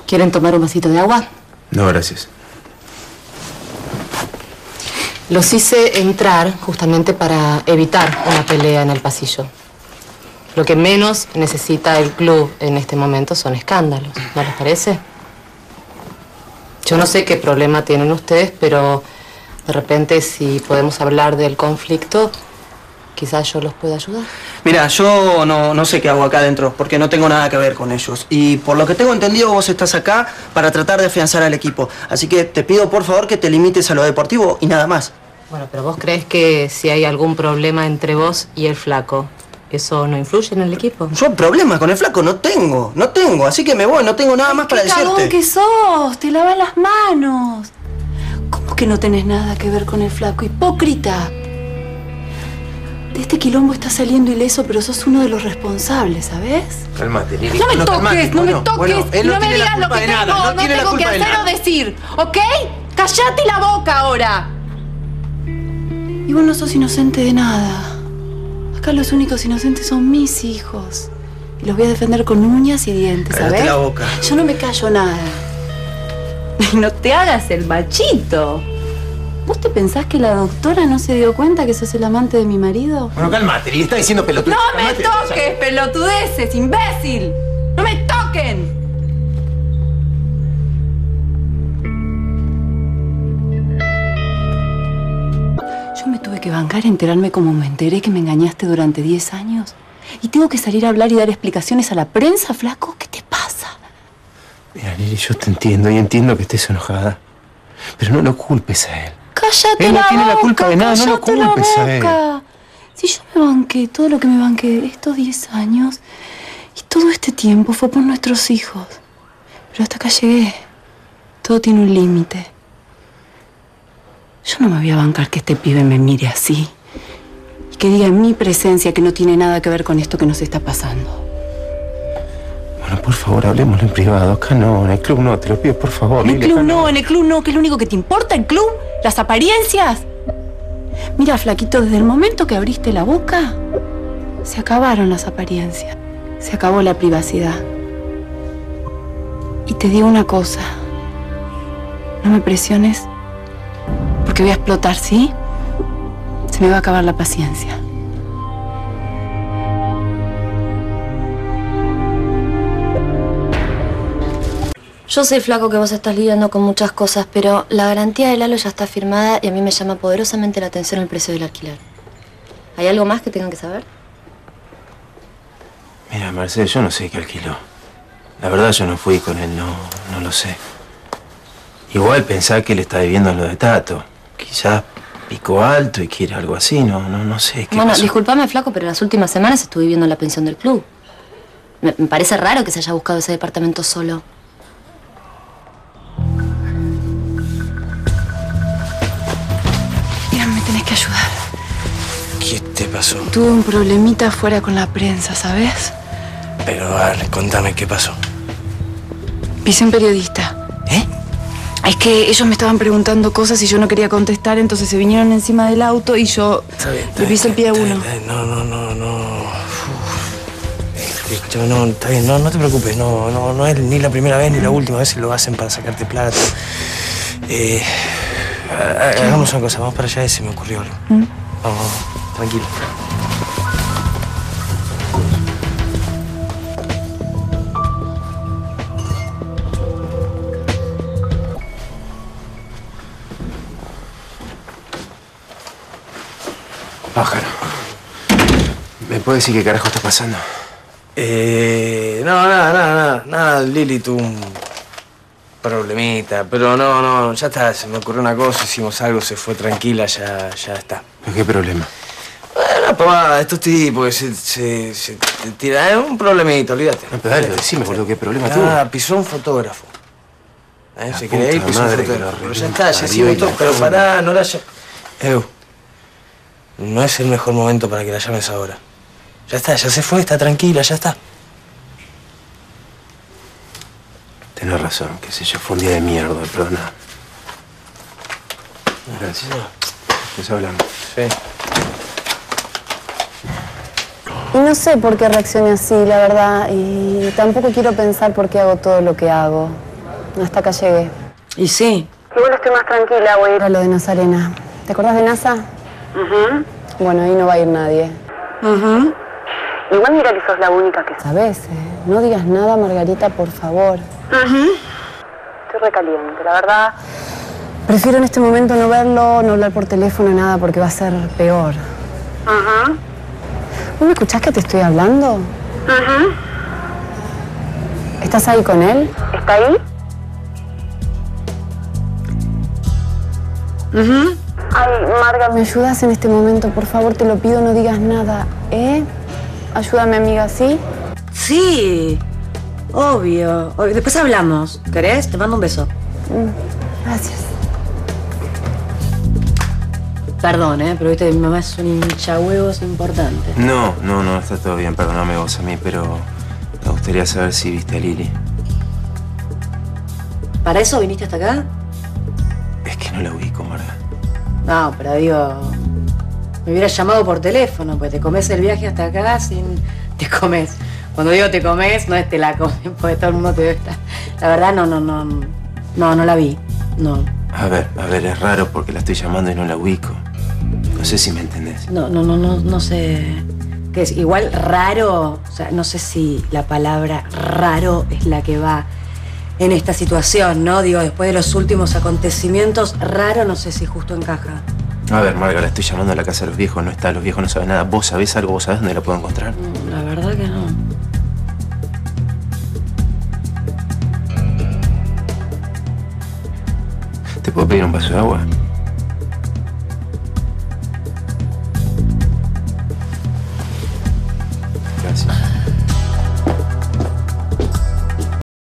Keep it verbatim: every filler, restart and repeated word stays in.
¿Quieren tomar un vasito de agua? No, gracias. Los hice entrar justamente para evitar una pelea en el pasillo. Lo que menos necesita el club en este momento son escándalos, ¿no les parece? Yo no sé qué problema tienen ustedes, pero de repente si podemos hablar del conflicto, quizás yo los pueda ayudar. Mira, yo no, no sé qué hago acá adentro, porque no tengo nada que ver con ellos. Y por lo que tengo entendido, vos estás acá para tratar de afianzar al equipo. Así que te pido, por favor, que te limites a lo deportivo y nada más. Bueno, pero ¿vos crees que si hay algún problema entre vos y el flaco, eso no influye en el equipo? Yo problemas con el flaco no tengo, no tengo. Así que me voy, no tengo nada más para decirte. ¡Qué cagón que sos! ¡Te lavas las manos! ¿Cómo que no tenés nada que ver con el flaco? ¡Hipócrita! De este quilombo estás saliendo ileso, pero sos uno de los responsables, ¿sabes? Cálmate, Lili. No me Bueno, toques, calmate. no me Bueno, toques. bueno, él no no me tiene la digas lo culpa que de tengo, nada, no no tiene la tengo que culpa de hacer o nada. decir, ¿ok? ¡Cállate la boca ahora! Y vos no sos inocente de nada. Acá los únicos inocentes son mis hijos. Y los voy a defender con uñas y dientes, Cállate ¿sabes? la boca. Yo no me callo nada. No te hagas el machito. ¿Vos te pensás que la doctora no se dio cuenta que sos el amante de mi marido? Bueno, cálmate, Lili. Está diciendo pelotudes. ¡No me Cálmate. toques, pelotudeces, imbécil! ¡No me toquen! Yo me tuve que bancar a enterarme como me enteré que me engañaste durante diez años. Y tengo que salir a hablar y dar explicaciones a la prensa, flaco. ¿Qué te pasa? Mira, Lili, yo te entiendo y entiendo que estés enojada. Pero no lo culpes a él. ¡Cállate Él no la tiene la boca, culpa de nada, no lo cállate la culpes a él. boca. Si yo me banqué todo lo que me banqué estos diez años, y todo este tiempo fue por nuestros hijos. Pero hasta acá llegué. Todo tiene un límite. Yo no me voy a bancar que este pibe me mire así. Y que diga en mi presencia que no tiene nada que ver con esto que nos está pasando. Bueno, por favor, hablemoslo en privado. Acá no, en el club no, te lo pido, por favor. En el Lili, club acá no, en el club no, que es lo único que te importa, el club, las apariencias. Mira, flaquito, desde el momento que abriste la boca, se acabaron las apariencias. Se acabó la privacidad. Y te digo una cosa. No me presiones, porque voy a explotar, ¿sí? Se me va a acabar la paciencia. Yo sé, flaco, que vos estás lidiando con muchas cosas, pero la garantía de Lalo ya está firmada y a mí me llama poderosamente la atención el precio del alquiler. ¿Hay algo más que tengan que saber? Mira, Marcel, yo no sé qué alquiló. La verdad, yo no fui con él, no, no lo sé. Igual pensá que él está viviendo en lo de Tato. Quizás picó alto y quiere algo así, no, no, no sé qué Bueno, pasó. disculpame, flaco, pero las últimas semanas estuve viviendo en la pensión del club. Me, me parece raro que se haya buscado ese departamento solo. Mira, me tenés que ayudar. ¿Qué te pasó? Tuve un problemita afuera con la prensa, ¿sabes? Pero dale, contame qué pasó. Pisé un periodista. ¿Eh? Es que ellos me estaban preguntando cosas y yo no quería contestar, entonces se vinieron encima del auto y yo Está bien, está le pisé el pie a bien, uno. está bien, No, no, no, no. Uf. Escuchame, no, está bien, no, no te preocupes, no, no, no es ni la primera vez ni la última vez que lo hacen para sacarte plata. Eh, ha- ha- hagamos una cosa, vamos para allá y se me ocurrió algo. ¿Mm? Vamos, vamos, tranquilo. Pájaro. ¿Me puedes decir qué carajo está pasando? Eh, no, nada, nada, nada, nada, Lili tuvo un problemita, pero no, no, ya está, se me ocurrió una cosa, hicimos algo, se fue tranquila, ya, ya está. ¿Pero qué problema? Una pavada de estos tipos que se, se, se te tira, es un problemita, olvídate. No, pero dale, decime, boludo, ¿qué problema tuvo? Nada, pisó un fotógrafo. ¿Eh? La Se quería ir, puta pisó un madre que fotógrafo. lo Pero ya revienta, está, ya parió hicimos y todo, la pero cago en- pará, no la llames. Ew, no es el mejor momento para que la llames ahora. Ya está, ya se fue, está tranquila, ya está. Tenés razón, qué sé yo, fue un día de mierda, perdona. Gracias. Nos hablamos. Sí. Y no sé por qué reaccioné así, la verdad, y tampoco quiero pensar por qué hago todo lo que hago. hasta acá llegué. Y sí. Igual estoy más tranquila, voy a ir a lo de Nazarena. ¿Te acordás de NASA? Uh-huh. Bueno, ahí no va a ir nadie. Uh-huh. Igual mira que sos la única que sabes, ¿eh? No digas nada, Margarita, por favor. Uh-huh. Estoy recaliente, la verdad. Prefiero en este momento no verlo, no hablar por teléfono, nada, porque va a ser peor. Ajá. ¿No me escuchás que te estoy hablando? Ajá. ¿Estás ahí con él? ¿Está ahí? Ajá. Ay, Marga, ¿me ayudas en este momento? Por favor, te lo pido, no digas nada, ¿eh? Ayúdame, amiga, ¿sí? Sí, obvio. obvio. Después hablamos. ¿Querés? Te mando un beso. Mm, gracias. Perdón, ¿eh? Pero viste, mi mamá es un hinchahuevos importante. No, no, no, está todo bien. Perdóname vos a mí, pero me gustaría saber si viste a Lili. ¿Para eso viniste hasta acá? Es que no la ubico, Marga. No, pero digo... Me hubieras llamado por teléfono, pues te comes el viaje hasta acá sin... Te comes. Cuando digo te comes, no es te la comes, porque todo el mundo te debe estar... La verdad, no, no, no... No, no la vi. No. A ver, a ver, es raro porque la estoy llamando y no la ubico. No sé si me entendés. No, no, no, no, no sé qué es. Igual raro, o sea, no sé si la palabra raro es la que va en esta situación, ¿no? Digo, después de los últimos acontecimientos, raro no sé si justo encaja. A ver, Marga, la estoy llamando a la casa de los viejos, no está, los viejos no saben nada. ¿Vos sabés algo? ¿Vos sabés dónde la puedo encontrar? La verdad que no. ¿Te puedo pedir un vaso de agua? Gracias.